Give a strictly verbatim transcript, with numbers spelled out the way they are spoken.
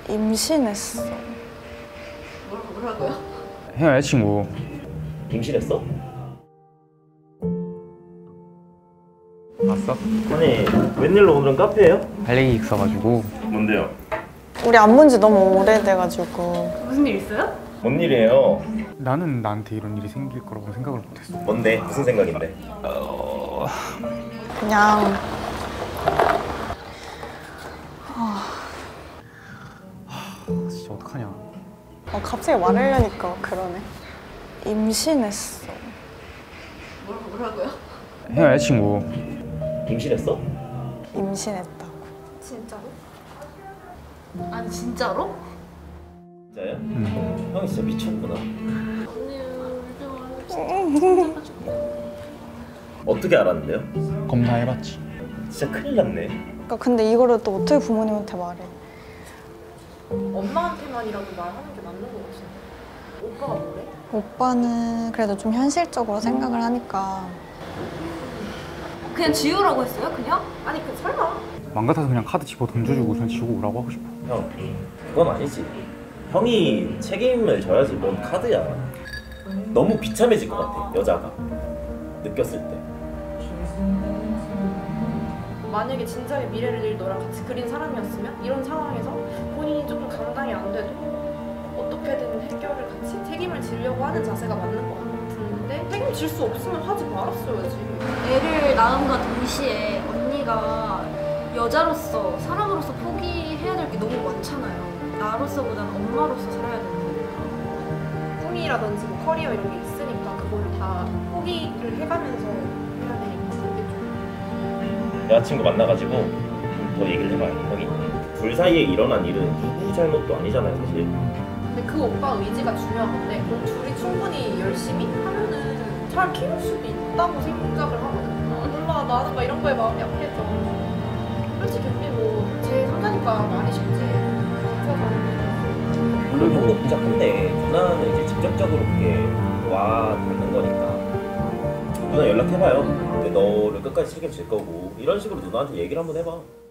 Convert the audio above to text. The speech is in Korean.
임신했어. 뭐라고, 뭐라고요? 형 여자친구. 임신했어? 봤어? 아니 웬일로 오늘은 카페예요? 할 얘기 있어가지고. 뭔데요? 우리 안 본 지 너무 오래돼가지고. 무슨 일 있어요? 뭔 일이에요? 나는 나한테 이런 일이 생길 거라고 생각을 못했어. 뭔데? 무슨 생각인데? 어... 그냥 진짜 어떡하냐. 어, 갑자기 말하려니까 그러네. 임신했어. 뭐라고, 뭐라고요? 형 여자친구. 임신했어? 임신했다고. 진짜로? 아니, 진짜로? 진짜요? 응. 형이 진짜 미쳤구나. 어떻게 알았는데요? 검사해봤지. 진짜 큰일 났네. 그러니까 근데 이거를 또 어떻게 부모님한테 말해? 엄마한테만이라도 말하는 게 맞는 거 같은데. 오빠가 뭐래? 오빠는 그래도 좀 현실적으로 생각을 하니까. 그냥 지우라고 했어요? 그냥? 아니, 그 설마. 맘 같아서 그냥 카드 집어 던져주고 그냥 지우고 오라고 하고 싶어. 형 그건 아니지. 형이 책임을 져야지. 뭔 카드야. 너무 비참해질 것 같아 여자가 느꼈을 때. 만약에 진작에 미래를 너랑 같이 그린 사람이었으면 이런 상황에서 본인이 조금 감당이 안 돼도 어떻게든 해결을 같이 책임을 지려고 하는 자세가 맞는 것 같은데 책임 질 수 없으면 하지 말았어야지. 애를 낳음과 동시에 언니가 여자로서 사람으로서 포기해야 될 게 너무 많잖아요. 나로서보다는 엄마로서 살아야 되는 거니까. 꿈이라든지 뭐 커리어 이런 게 있으니까 그거를 다 포기를 해가면서 해야 되니까 그게 좀. 여자친구 만나가지고 좀 더 얘기를 해봐요. 형이 둘 사이에 일어난 일은 누구 잘못도 아니잖아요 사실. 근데 그 오빠 의지가 중요한 건데 그럼 둘이 충분히 열심히 하면은 잘 키울 수도 있다고 생각을 하거든요. 몰라, 나는 막 이런 거에 마음이 약해서. 솔직히 우리 뭐제 손자니까 많이 쉽지. 그리고 형도 복잡한데 누나는 이제 직접적으로 그게 와 닿는 거니까 누나 연락해봐요. 근데 너를 끝까지 책임질 거고 이런 식으로 누나한테 얘기를 한번 해봐.